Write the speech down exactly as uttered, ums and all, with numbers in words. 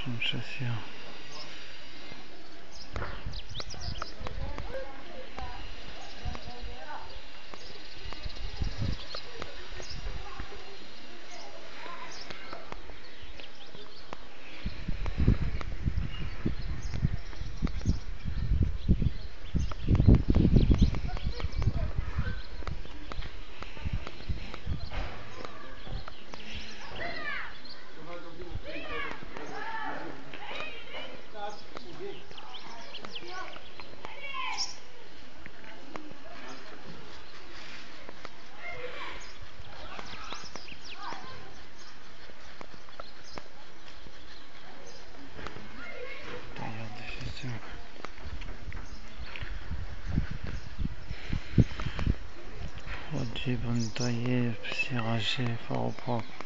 une chaussure. Tailleur de chaussures. Produit pour nettoyer, cirage, fort au propre.